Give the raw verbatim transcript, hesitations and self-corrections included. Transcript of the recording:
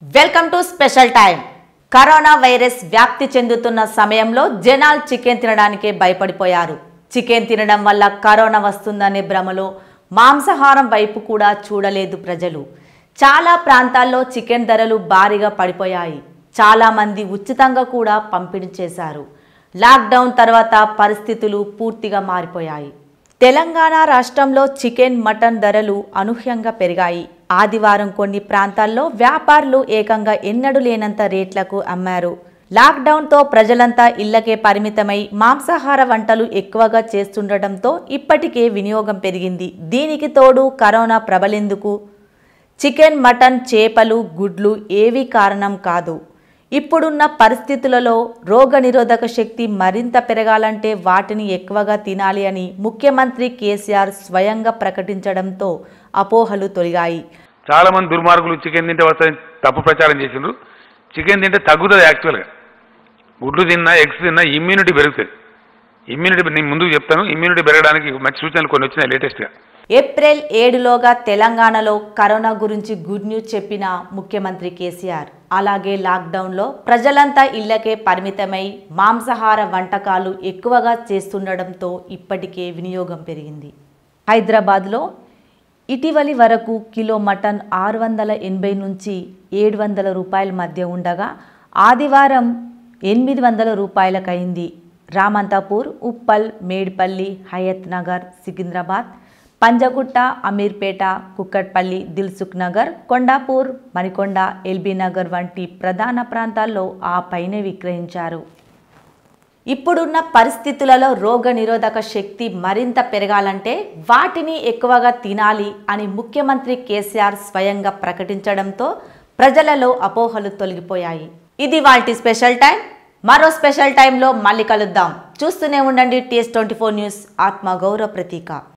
Welcome to special time. Corona virus వ్యాప్తి చెందుతున్న సమయంలో జనాలు చికెన్ తినడానికే భయపడిపోయారు. చికెన్ తినడం వల్ల కరోనా వస్తుందనే భ్రమలో మాంసాహారం వైపు కూడా చూడలేదు ప్రజలు. చాలా ప్రాంతాల్లో చికెన్ ధరలు భారీగా పడిపోయాయి. చాలా మంది ఉచితంగా కూడా పంపిణీ చేశారు. లాక్డౌన్ తర్వాత పరిస్థితులు పూర్తిగా మారిపోయాయి. తెలంగాణ రాష్ట్రంలో చికెన్, మటన్ ధరలు అనూహ్యంగా పెరిగాయి. ఆదివారం కొన్ని ప్రాంతాల్లో వ్యాపారులు ఏకంగా ఎన్నడూ లేనంత రేట్లకు అమ్మారు. లాక్డౌన్తో ప్రజలంతా ఇళ్లకే పరిమితమై మాంసాహార వంటలు ఎక్కువగా చేస్తుండటంతో ఇప్పటికే వినియోగం పెరిగింది. దీనికి తోడు కరోనా ప్రబలేందుకు చికెన్, మటన్, చేపలు, గుడ్లు ఏవీ కారణం కాదు. ఇప్పుడున్న పరిస్థితులలో రోగనిరోధక శక్తి మరింత పెరగాలంటే వాటిని ఎక్కువగా తినాలి అని ముఖ్యమంత్రి కేసీఆర్ స్వయంగా ప్రకటించడంతో అపోహలు తొలగాయి. చాలా మంది దుర్మార్గులు చికెన్ తింటే వస్తాయని తప్పు ప్రచారం చేసిండ్రు. చికెన్ తింటే తగ్గుతుంది. యాక్చువల్గా గుడ్లు తిన్నా, ఎగ్స్ తిన్నా ఇమ్యూనిటీ పెరుగుతుంది. ఇమ్యూనిటీ నేను ముందుకు చెప్తాను. ఇమ్యూనిటీ పెరగడానికి మంచి సూచనలు కొన్ని వచ్చినాయి లేటెస్ట్గా. ఏప్రిల్ ఏడులోగా తెలంగాణలో కరోనా గురించి గుడ్ న్యూస్ చెప్పిన ముఖ్యమంత్రి కేసీఆర్, అలాగే లాక్డౌన్లో ప్రజలంతా ఇళ్లకే పరిమితమై మాంసాహార వంటకాలు ఎక్కువగా చేస్తుండడంతో ఇప్పటికే వినియోగం పెరిగింది. హైదరాబాద్లో ఇటీవలి వరకు కిలో మటన్ ఆరు వందల ఎనభై నుంచి ఏడు వందల రూపాయల మధ్య ఉండగా ఆదివారం ఎనిమిది వందల రూపాయలకైంది. రామంతాపూర్, ఉప్పల్, మేడ్పల్లి, హయత్ నగర్, సికింద్రాబాద్, పంజగుట్ట, అమీర్పేట, కుక్కట్పల్లి, దిల్సుఖ్ నగర్, కొండాపూర్, మణికొండ, ఎల్బీ నగర్ వంటి ప్రధాన ప్రాంతాల్లో ఆ పైనే విక్రయించారు. ఇప్పుడున్న పరిస్థితులలో రోగ నిరోధక శక్తి మరింత పెరగాలంటే వాటిని ఎక్కువగా తినాలి అని ముఖ్యమంత్రి కేసీఆర్ స్వయంగా ప్రకటించడంతో ప్రజలలో అపోహలు తొలగిపోయాయి. ఇది వాటి స్పెషల్ టైం. మరో స్పెషల్ టైంలో మళ్ళీ కలుద్దాం. చూస్తూనే ఉండండి టీఎస్ ట్వంటీ ఫోర్ న్యూస్, ఆత్మ గౌరవ ప్రతీక.